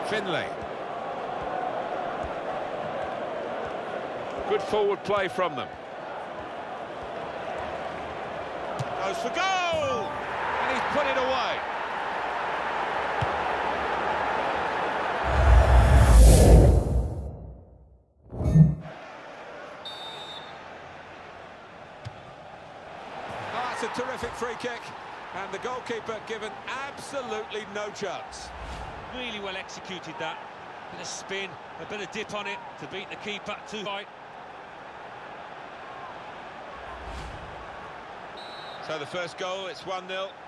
Finlay. Good forward play from them. Goes for goal! And he's put it away. Oh, that's a terrific free kick. And the goalkeeper given absolutely no chance. Really well executed that. Bit of spin, a bit of dip on it to beat the keeper too high. So the first goal, it's 1-0.